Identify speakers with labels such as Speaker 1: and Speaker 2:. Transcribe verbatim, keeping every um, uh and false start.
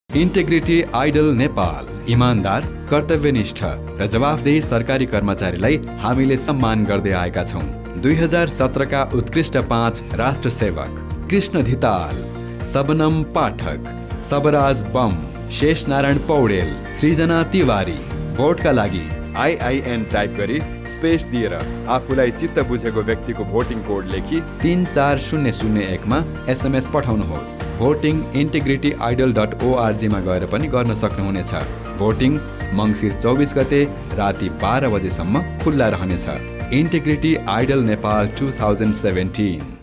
Speaker 1: Integrity idol Nepal इमानदार, कर्तव्यनिष्ठ र जवाफदेही सरकारी कर्मचारीलाई हामीले सम्मान गर्दै आएका छौँ। दुई हजार सत्रका उत्कृष्ट पाँच राष्ट्र सेवक कृष्ण धिताल, सबनम पाठक, सबराज बम, शेष नारायण पौडेल, सृजना तिवारी। भोटका लागि आइआइएन टाइप गरी स्पेस दिएर आफूलाई चित्त बुझेको व्यक्तिको भोटिङ कोड लेखी तीन चार शून्य शून्य एकमा एसएमएस पठाउनुहोस्। भोटिङ इन्टिग्रिटी आइडल डट ओआरजीमा गएर पनि गर्न सक्नुहुनेछ। भोटिङ मङ्सिर चौबिस गते राति बाह्र बजेसम्म खुल्ला रहनेछ। Integrity idol Nepal two thousand seventeen.